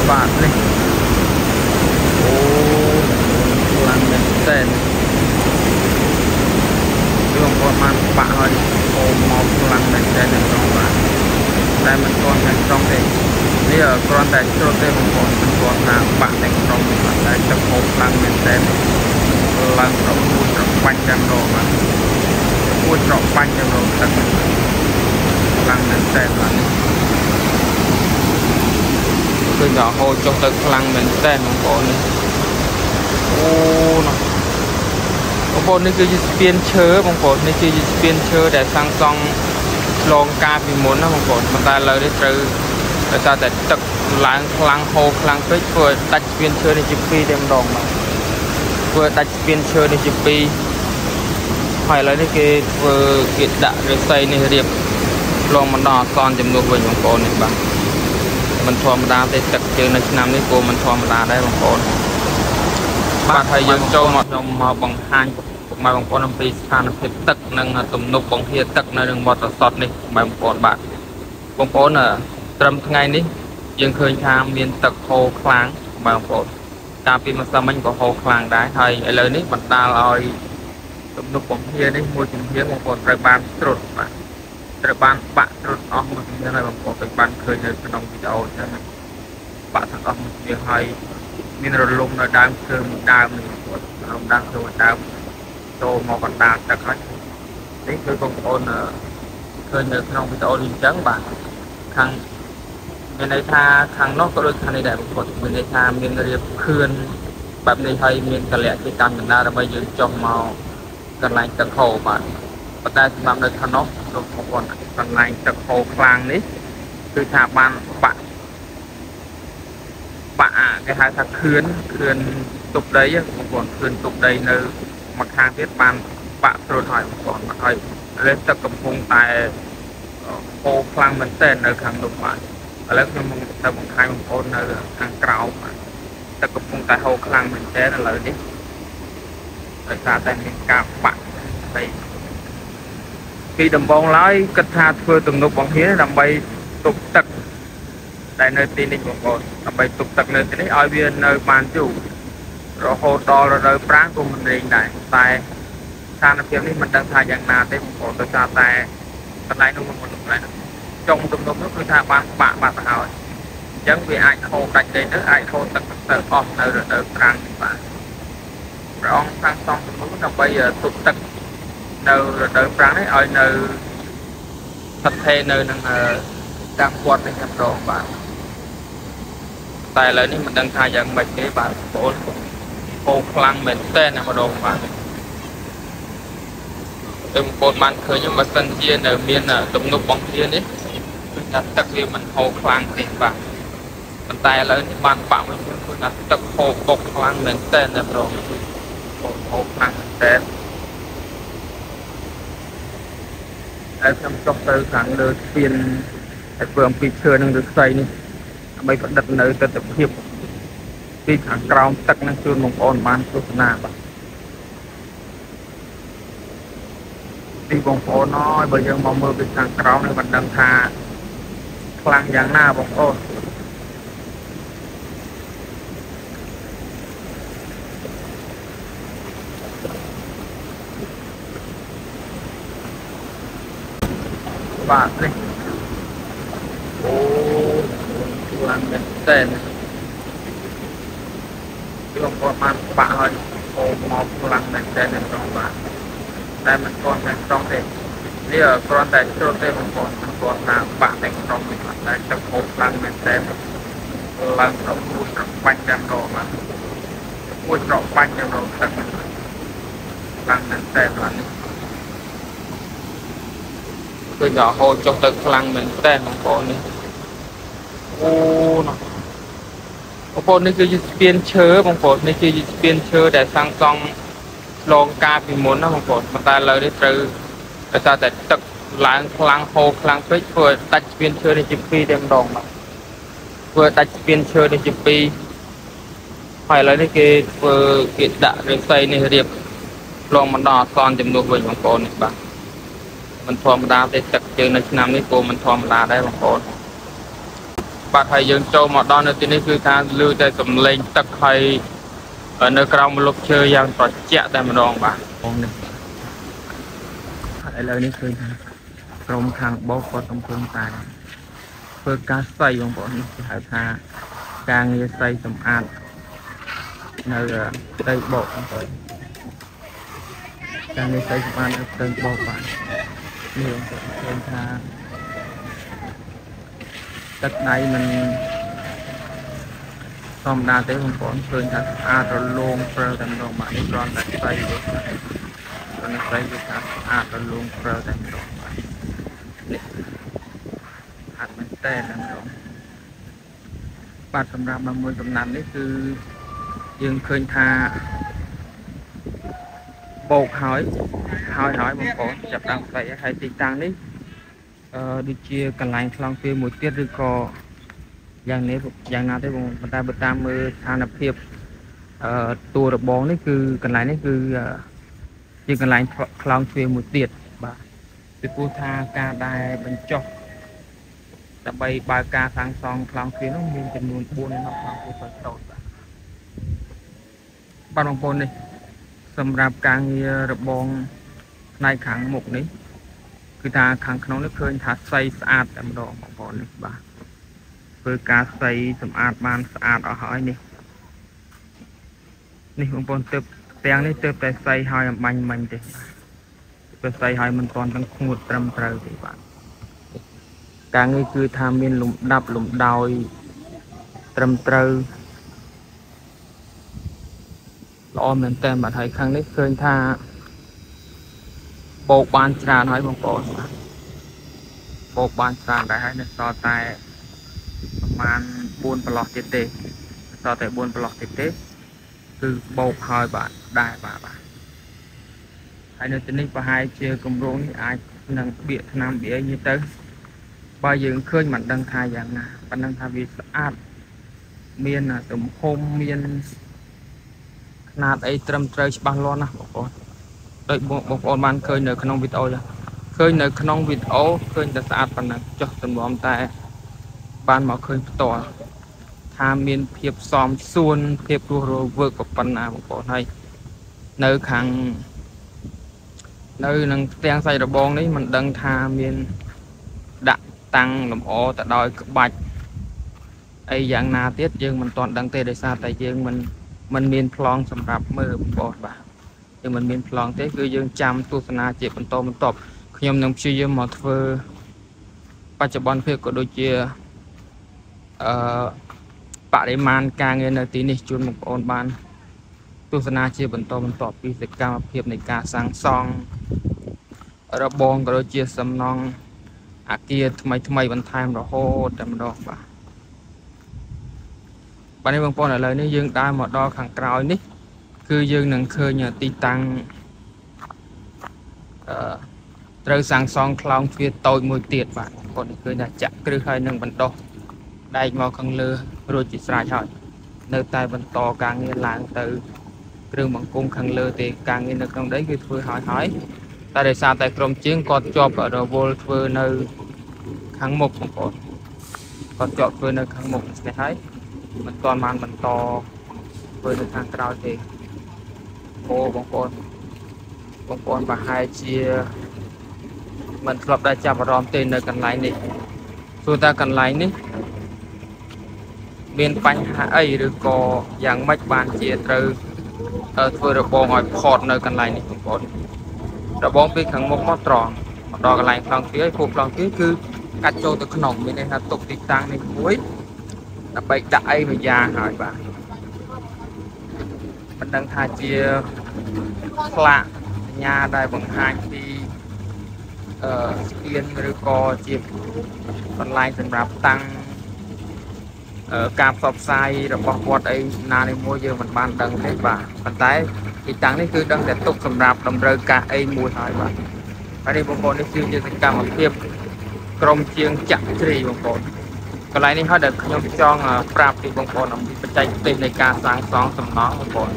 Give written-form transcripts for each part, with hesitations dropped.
បាទនេះអូខ្លាំងមែនតើយើងគាត់បានបាក់ហើយអូមកខ្លាំងមែនតើនៅក្នុងបាទតែមិនទាន់តែក្នុងទេនេះគ្រាន់តែជ្រុតទេបងប្អូនមិនទាន់ថាបាក់ទាំងក្នុងបាទតែទឹកហូរខ្លាំងមែនតើឡើងប្រមូលត្របាញ់ចាំរងបាទពួតត្របាញ់ចាំរងទឹកខ្លាំងមែនតើបាទគឺដល់ហូរចុះទៅខ្លាំងមែនតើបងប្អូននេះអូណ៎បងប្អូននេះគឺជាស្ពានឈើបងប្អូននេះគឺជាស្ពានឈើដែលសាងសង់ឆ្លងកាលពីមុនណាបងប្អូនប៉ុន្តែឥឡូវនេះត្រូវដោយសារតែទឹកឡើងខ្លាំងហូរខ្លាំងពេកធ្វើឲ្យដាច់ស្ពានឈើនេះជាពីរតែម្ដងបាទធ្វើឲ្យដាច់ស្ពានឈើនេះជាពីរហើយឥឡូវនេះគេធ្វើគេដាក់ឫស្សីនេះរៀបឆ្លងបណ្ដោះអាសន្នចំនួនវិញបងប្អូននេះបាទមិនធម្មតាទេទឹកជើងនៅឆ្នាំនេះក៏មិនធម្មតាដែរបងប្អូនបាទហើយយើងចូលមកខ្ញុំមកបង្ហាញមកបងប្អូនអំពីស្ថានភាពទឹកនិងទំនប់បង្ហៀទឹកនៅនឹងមាត់សមុទ្រនេះបងប្អូនបាទបងប្អូនត្រឹមថ្ងៃនេះយើងឃើញថាមានទឹកហូរខ្លាំងបងប្អូនកាលពីម្សិលមិញក៏ហូរខ្លាំងដែរហើយឥឡូវនេះបណ្ដាលឲ្យទំនប់បង្ហៀនេះមួយជំហានបងប្អូនត្រូវបានត្រុតបាទត្រូវបានបាក់ត្រុតអស់មួយជំហានហើយបងប្អូនដូចបានឃើញនៅក្នុងវីដេអូចឹងបាក់ទាំងអស់មួយជំហានហើយមានរលំនៅដើមឈើដើមនេះបងប្អូនរលំដើមឈើដើមចូលមកបណ្ដាលទឹកហើយនេះគឺបងប្អូនឃើញនៅក្នុងវីដេអូនេះអញ្ចឹងបាទខាងមានន័យថាខាងនោះក៏ដូចខាងនេះដែរបងប្អូនមានន័យថាមានរៀបខឿនបែបនេះហើយមានកលៈជាកម្មបណ្ដាដើម្បីយើងចុះមកកន្លែងទឹកហូរបាទប៉ុន្តែសម្រាប់នៅខាងនោះលោកបងប្អូនកន្លែងទឹកហូរខ្លាំងនេះគឺថាបានបាក់គេហៅថាខឿនទុកដីបងប្អូនខឿនទុកដីនៅមួយខាងទៀតបានបាក់ត្រួតហើយបងប្អូនហើយលេទឹកកំពុងតែហូរខ្លាំងមែនទែននៅខាងនោះបាទឥឡូវខ្ញុំទៅបង្ហាញបងប្អូននៅខាងក្រៅបាទទឹកកំពុងតែហូរខ្លាំងមែនទែនឥឡូវនេះដោយសារតែមានការបាក់ដីពីដំបូងឡើយគិតថាធ្វើទំនប់បង្ហៀដើម្បីទប់ទឹកដែលនៅទីនេះបងប្អូនដើម្បីទប់ទឹកនៅទីនេះឲ្យវានៅបានយូររហូតដល់រដូវប្រាំងក៏មិនរែងដែរតែស្ថានភាពនេះមិនដឹងថាយ៉ាងណាទេបងប្អូនដោយសារតែកន្លែងនោះមិនកន្លែងចុងទំនប់នោះគឺថាបានបាក់បាត់ទៅហើយអញ្ចឹងវាអាចហូរដាច់ដីទៅអាចហូរទឹកទៅអស់នៅរដូវប្រាំងនេះបាទព្រះអង្គសាងសង់ទំនប់ដើម្បីទប់ទឹកនៅរដូវប្រាំងនេះឲ្យនៅស្ថិតស្ថេរនៅនឹងតាមគាត់នេះម្ដងបាទតែឥឡូវនេះមិនដឹងថាយ៉ាងម៉េចទេបាទបងប្អូនហូរខ្លាំងមែនតើម្ដងបាទតែបងប្អូនបានឃើញបើសិនជានៅមានទំនប់បង្ហៀនេះគឺថាទឹកវាមិនហូរខ្លាំងទេបាទប៉ុន្តែឥឡូវនេះបានបាក់វិញគឺថាទឹកហូរបុកខ្លាំងមែនតើម្ដងហូរខ្លាំងមែនតើហើយខ្ញុំចុះទៅខាងលើស្ពានហើយធ្វើអំពីឈើនឹងឫស្សីនេះដើម្បីផ្ដិតនៅទស្សនវិជ្ជាពីខាងក្រោមទឹកនឹងជូនបងប្អូនបានទស្សនាបាទពីបងប្អូនអើយបើយើងមកមើលពីខាងក្រោមនេះមិនដឹងថាខ្លាំងយ៉ាងណាបងប្អូនបាទនេះអូខ្លាំងមែនតើពីបងប្អូនបានបាក់ហើយអូមកខ្លាំងមែនតើនៅក្នុងបាទតែមិនទាន់តែក្នុងទេនេះគ្រាន់តែជ្រុតទេបងប្អូនមិនទាន់ថាបាក់ទាំងក្នុងទេបាទតែទឹកហូរខ្លាំងមែនតើឡើងប្រមូលត្របាញ់ចាំរងបាទពួតត្របាញ់ចាំរងទឹកខ្លាំងមែនតើបាទគឺដល់ហូរចុះទៅខ្លាំងមែនតើបងប្អូននេះអូណ៎បងប្អូននេះគឺជាស្ពានឈើបងប្អូននេះគឺជាស្ពានឈើដែលសាងសង់ឆ្លងកាលពីមុនណាបងប្អូនប៉ុន្តែឥឡូវនេះត្រូវដោយសារតែទឹកឡើងខ្លាំងហូរខ្លាំងពេកធ្វើឲ្យដាច់ស្ពានឈើនេះជាពីរតែម្ដងបាទធ្វើឲ្យដាច់ស្ពានឈើនេះជាពីរហើយឥឡូវនេះគេធ្វើគេដាក់ឫស្សីនេះរៀបឆ្លងបណ្ដោះអាសន្នចំនួនវិញបងប្អូននេះបាទមិនធម្មតាទេទឹកជើងនៅឆ្នាំនេះក៏មិនធម្មតាដែរបងប្អូនបាទហើយយើងចូលមកដល់នៅទីនេះគឺថាលឺតែសំឡេងទឹកហើយនៅក្រោមម្លប់ឈើយ៉ាងត្រជាក់តែម្ដងបាទបងនេះឥឡូវនេះគឺថាក្រុមខាងបោកគាត់កំពុងតែធ្វើការសៃបងប្អូននេះគេហៅថាការងារសៃសម្អាតនៅផ្ទៃបោកបងប្អូនការងារសៃសម្អាតនៅផ្ទៃបោកបាទនេះបងប្អូនឃើញថាទឹកដៃមិនធម្មតាទេបងប្អូនឃើញថាស្អាតរលោងព្រើតែម្ដងបាទនេះគ្រាន់តែស្អីទេគ្រាន់តែស្អីគឺថាស្អាតរលោងព្រើតែម្ដងបាទនេះស្អាតមែនតើតែម្ដងបាទសម្រាប់មួយកំណាត់នេះគឺយើងឃើញថាបោកហើយបងប្អូនចាប់ដើមស្អីហើយទីតាំងនេះដូចជាកន្លែងខ្លងពេលមួយទៀតឬក៏យ៉ាងណាទេបងប៉ុន្តែបើតាមមើលស្ថានភាពតួរបងនេះគឺកន្លែងនេះគឺជាកន្លែងខ្លងទ្វារមួយទៀតបាទពីព្រោះថាការដែលបញ្ចុះដើម្បីបើកការសាងសង់ខ្លងទ្វារនោះមានចំនួន4នៅក្នុងខ្លងទ្វារតូចបាទបងប្អូននេះសម្រាប់ការងាររបងផ្នែកខាងមុខនេះគឺថាខាងក្នុងនេះឃើញថាស្អីស្អាតតែម្ដងបងប្អូននេះបាទធ្វើការស្អីសម្អាតបានស្អាតអស់ហើយនេះបងប្អូនទើបទាំងនេះទើបតែស្អីហើយអំបញ្ញមិញទេបាទស្អីហើយមិនទាន់ទាំងស្ងួតត្រឹមត្រូវទេបាទការងារគឺថាមានលំដាប់លំដោយត្រឹមត្រូវល្អមែនតើបាទហើយខាងនេះឃើញថាបោកបានច្រើនហើយបងប្អូនបាទបោកបានច្រើនដែរហើយនៅសល់តែប្រហែល4ប្រឡោះទៀតទេសល់តែ4ប្រឡោះទៀតទេគឺបោកហើយបាទដែរបាទហើយនៅទីនេះប្រហែលជាគម្រោងនេះអាចនឹងបៀកថ្នាំបៀកនេះទៅបើយើងឃើញមិនដឹងថាយ៉ាងណាប៉ុណ្ណឹងថាវាស្អាតមានទំហំមានขนาดអីត្រឹមត្រូវច្បាស់លាស់ណាស់បងប្អូនដោយបងប្អូនបានឃើញនៅក្នុងវីដេអូឃើញនៅក្នុងវីដេអូឃើញតែស្អាតប៉ុណ្ណឹងចុះទំនំតែបានមកឃើញផ្ទាល់ថាមានភាពសមសួនភាពរស់រវើកប៉ុណ្ណាបងប្អូនហើយនៅខាងនៅនឹងផ្ទាំងសាច់របងនេះមិនដឹងថាមានដាក់តាំងលម្អទៅដោយក្បាច់អីយ៉ាងណាទៀតយើងមិនទាន់ដឹងទេដោយសារតែយើងមិនមានប្លង់សម្រាប់មើលបងប្អូនបាទយើងមិនមានប្លង់ទេគឺយើងចាំទស្សនាជាបន្តបន្ទាប់ខ្ញុំនឹងព្យាយាមមកធ្វើបច្ចុប្បន្នភាពក៏ដូចជាបរិមាណការងារនៅទីនេះជូនបងប្អូនបានទស្សនាជាបន្តបន្ទាប់ពីសកម្មភាពនៃការសាងសង់របងក៏ដូចជាសំណង់អគារថ្មីបន្ថែមរហូតតែម្ដងបាទនេះបងប្អូនឥឡូវនេះយើងដើរមកដល់ខាងក្រោយនេះគឺយើងនឹងឃើញទីតាំងត្រូវសាងសង់ខ្លងទ្វារតូចមួយទៀតបាទបងប្អូនឃើញថាចាក់គ្រឹះហើយនឹងបណ្ដុះដែកមកខាងលើរួចជាស្រេចហើយនៅតែបន្តការងារឡើងទៅគ្រឿងបង្គំខាងលើទេការងារនៅក្នុងដីគឺធ្វើហើយតែដោយសារតែក្រុមជាងគាត់ជាប់រវល់ធ្វើនៅខាងមុខបងប្អូនគាត់ជាប់ធ្វើនៅខាងមុខនេះហើយមិនទាន់បានបន្តធ្វើនៅខាងក្រោយទេអូបងប្អូនប្រហែលជាមិនធ្លាប់ដែរចាប់អារម្មណ៍ទេនៅកន្លែងនេះទោះតែកន្លែងនេះមានបញ្ហាអីឬក៏យ៉ាងម៉េចបានជាត្រូវធ្វើរបងឲ្យផតនៅកន្លែងនេះបងប្អូនរបងពីខាងមុខមកត្រង់មកដល់កន្លែងខ្លងទ្វារឲ្យខ្លងទ្វារគឺកាត់ចូលទៅក្នុងមានន័យថាទុកទីតាំងនេះមួយដើម្បីដាក់អីមួយយ៉ាងហើយបាទមិនដឹងថាជាផ្លាកសញ្ញាដែលបង្ហាញពីស្ពានឬក៏ជាកន្លែងសម្រាប់តាំងការផ្សព្វផ្សាយរបស់វត្តអីណានេះមួយយើងមិនបានដឹងទេបាទប៉ុន្តែទីតាំងនេះគឺដឹងតែទុកសម្រាប់តម្រូវការអីមួយហើយបាទហើយនេះបងប្អូននេះគឺជាសកម្មភាពក្រុមជាងចាក់ជ្រីបងប្អូនកន្លែងនេះហើយដែលខ្ញុំចង់ប្រាប់ពីបងប្អូនអំពីបច្ចេកទេសនៃការសាងសង់សំណង់បងប្អូន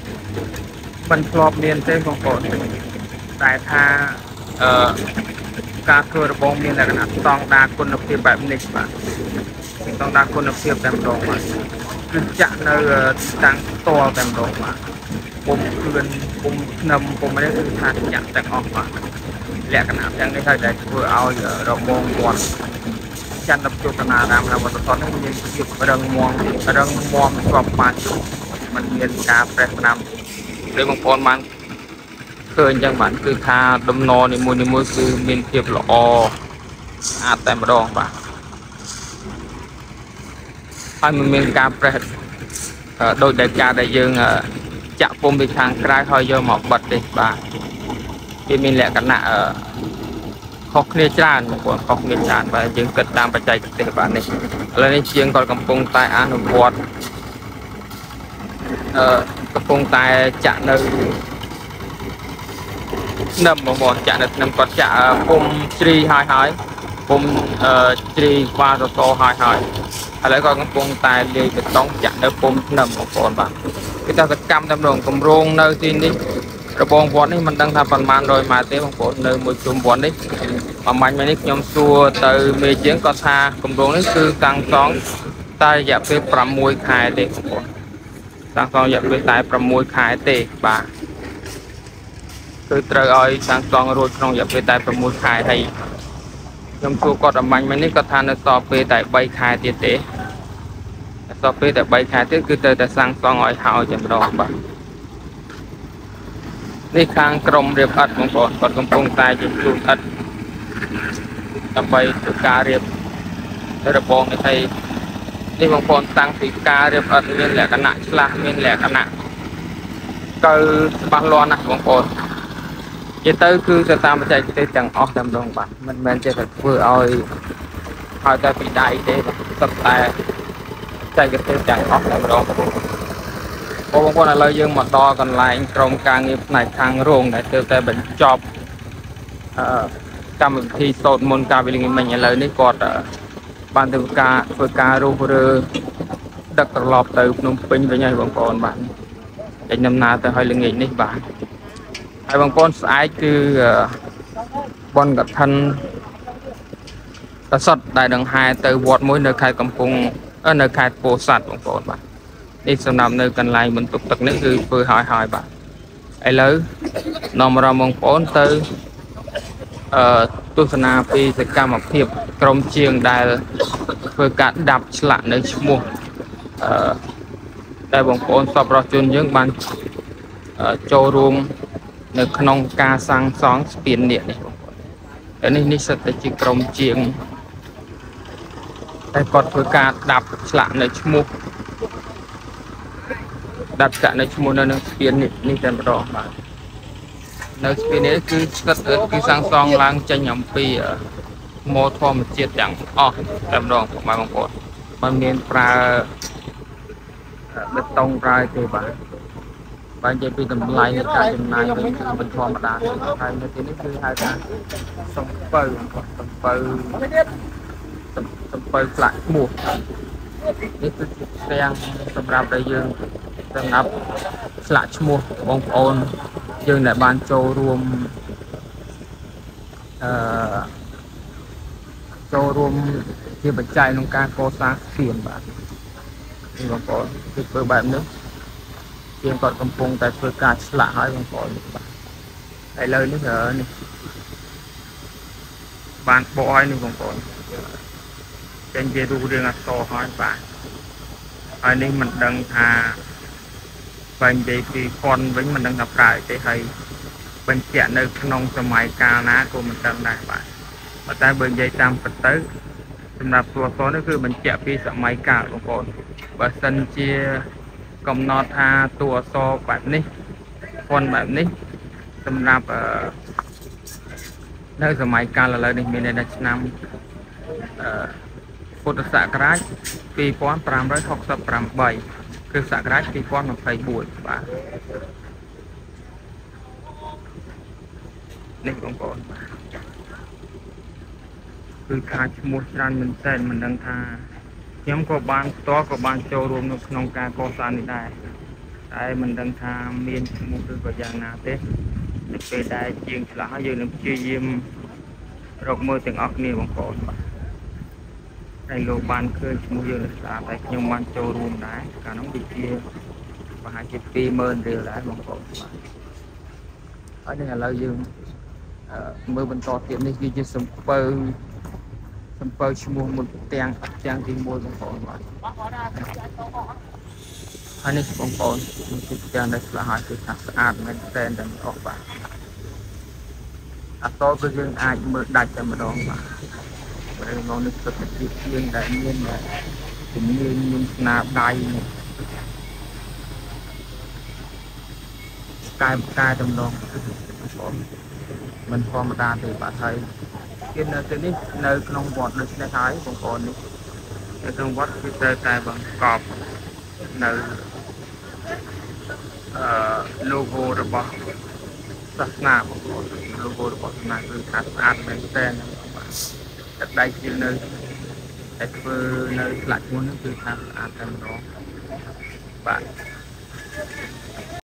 មិនធ្លាប់មានទេបងប្អូនតែថាការធ្វើរបងមានលក្ខណៈស្តង់ដារគុណភាពបែបនេះបាទស្តង់ដារគុណភាពតែម្ដងបាទគឺចាក់នៅតាំងផ្ទាល់តែម្ដងបាទពុំគ្រឿនពុំស្នឹមពុំនេះគឺថាចាក់ទាំងអស់បាទលក្ខណៈទាំងនេះហើយដែលធ្វើឲ្យរបងវត្តចន្ទជោគនារាមវត្តធននេះមានភាពរឹងមាំស្របបានជុំมันមានការប្រេះផ្ដាំដោយបងប្អូនបានឃើញចឹងបាទគឺថាដំណនីមួយគឺមានភាពល្អស្អាតតែម្ដងបាទហើយมันមានការប្រេះដោយដែលការដែលយើងចាក់ពុំពីខាងក្រៅហើយយកមកបិទទេបាទវាមានលក្ខណៈខុសគ្នាច្រើនបងប្អូនខុសគ្នាច្រើនបាទយើងគិតតាមបច្ចេកទេសបាទនេះឥឡូវនេះជាងគាត់កំពុងតែអនុវត្តកំពុងតែចាក់នៅស្នឹមបងប្អូនចាក់នៅស្នឹមគាត់ចាក់ពុំជ្រីហើយពុំជ្រីក្បាលសសរហើយឥឡូវគាត់កំពុងតែលាយបេតុងចាក់នៅពុំស្នឹមបងប្អូនបាទគឺថាសកម្មតែម្ដងគម្រោងនៅទីនេះរបងវត្តនេះមិនដឹងថាប៉ុន្មាន100ម៉ែត្រទេបងប្អូននៅមួយជុំវត្តនេះមួយម៉ាញ់នេះខ្ញុំសួរទៅមេជាងគាត់ថាគម្រោងនេះគឺតាំងសង់តែរយៈពេល6ខែទេបងប្អូនតាំងសង់រយៈពេលតែ6ខែទេបាទគឺត្រូវឲ្យតាំងសង់រួចក្នុងរយៈពេលតែ6ខែហើយខ្ញុំសួរគាត់អាម៉ាញ់នេះគាត់ថានៅសល់ពេលតែ3ខែទៀតទេសល់ពេលតែ3ខែទៀតគឺត្រូវតែសាងសង់ឲ្យហើយតែម្ដងបាទនេះខាងក្រុមរៀបឥដ្ឋបងប្អូនគាត់កំពុងតែជញ្ជូនឥដ្ឋដើម្បីធ្វើការរៀបរបងនេះហើយនេះបងប្អូនតាំងពីការរៀបឥដ្ឋមានលក្ខណៈឆ្លាស់មានលក្ខណៈកើច្បាស់លាស់ណាស់បងប្អូននិយាយទៅគឺទៅតាមបច្ចេកទេសទាំងអស់តែម្ដងបាទមិនមែនចេះតែធ្វើឲ្យតែពីដៃទេបាទសុទ្ធតែបច្ចេកទេសទាំងអស់តែម្ដងបងប្អូនឥឡូវយើងមកដល់កន្លែងក្រុមការងារផ្នែកខាងរោងដែលទើបតែបញ្ចប់កម្មវិធីសូត្រមន្តការវិលងមិញឥឡូវនេះគាត់បានធ្វើការរុះរើដឹកត្រឡប់ទៅភ្នំពេញវិញហើយបងប្អូនបាទចេញដំណើរទៅឲ្យល្ងាចនេះបាទហើយបងប្អូនស្អែកគឺបុណ្យកឋិនប្រសិទ្ធដែលដង្ហែទៅវត្តមួយនៅខេត្តកំពង់នៅខេត្តពោធិ៍សាត់បងប្អូនបាទនេះសម្រាប់នៅកន្លែងបន្ទប់ទឹកនេះគឺធ្វើហើយបាទឥឡូវនាំអារម្មណ៍បងប្អូនទៅទស្សនាពីសកម្មភាពក្រុមជាងដែលធ្វើការដាប់ឆ្លាក់នៅឈ្មោះដែលបងប្អូនសប្បុរសជនយើងបានចូលរួមនៅក្នុងការសាងសង់ស្ពាននេះបងប្អូនហើយនេះសិតតែជាក្រុមជាងតែគាត់ធ្វើការដាប់ឆ្លាក់នៅឈ្មោះដាប់ឆ្លាក់នៅឈ្មោះនៅនឹងស្ពាននេះតែម្ដងបាទនៅស្ពាននេះគឺស្ថិតគឺសាងសង់ឡើងចេញអំពីថ្មធម្មជាតិទាំងអស់តែម្ដងបងប្អូនมันមានប្រើបេតុងប្រើទេបាទបើនិយាយពីតម្លៃនៃការចំណាយវិញគឺមិនធម្មតាទេហើយនៅទីនេះគឺហៅថាសំពៅសំពៅផ្លាក់ឈ្មោះនេះគឺជាផ្ទាំងសម្រាប់ដែលយើងសម្រាប់ស្លាកឈ្មោះបងប្អូនយើងដែលបានចូលរួមជាបច្ច័យក្នុងការកសាងស្ពានបាទនេះបងប្អូនគឺធ្វើបែបនេះជាងគាត់កំពុងតែធ្វើការឆ្លាក់ឲ្យបងប្អូនបាទឥឡូវនេះបានបកឲ្យនេះបងប្អូនចេញជារូបរាងអក្សរហើយបាទហើយនេះមិនដឹងថាបើនិយាយពីផនវិញមិនដឹងថាប្រើទេហើយបញ្ជាក់នៅក្នុងសម័យកាលណាក៏មិនដឹងដែរបាទប៉ុន្តែបើនិយាយតាមពិតទៅសម្រាប់តួអក្សរនេះគឺបញ្ជាក់ពីសម័យកាលបងប្អូនបើសិនជាកំណត់ថាតួអក្សរបែបនេះផនបែបនេះសម្រាប់នៅសម័យកាលឥឡូវនេះមាននៅឆ្នាំពុទ្ធសករាជ2568គឺសករាជ2024បាទនេះបងប្អូនគឺខាឈ្មោះច្រើនមែនតើមិនដឹងថាខ្ញុំក៏បានផ្ទាល់ក៏បានចូលរួមនៅក្នុងការកសាងនេះដែរតែមិនដឹងថាមានឈ្មោះឬក៏យ៉ាងណាទេនៅពេលដែលជាងឆ្លាស់ហើយយើងនឹងព្យាយាមรกมือถึงออกนี่บางคนในโลกบ้านเคยมูเยอะสาแต่ยังมันโจรูมได้การน้องดิเกียประหาร7 ปีเมินเดียวได้บางคนอันนี้เรายืมมือบรรทอเตียนนี่คือจะสมเปิลชั่วโมงมันเตียงที่มวยบางคนอันนี้บางคนมันคือเตียงในสหายคือสะอาดมันแต่ดันออกไปอัตโตก็ยังอาจมือดัดจะมาดองมาเราลองนึกถึงที่ยังได้เงินได้ถึงเงินนาได้กายจำลองมันพอมาตาตีป่าไทยกินในตัวนี้ในขนมวัดในในไทยบางคนนี่ในขนมวัดคือใจบางกรอบในโลโก้ระบบศาสนาบางคนโลโก้ระบบศาสนาคือขาดสะอาดเป็นแต่ได้กินในแต่คือในหลักมันคือขาดสะอาดแต่มันร้องบา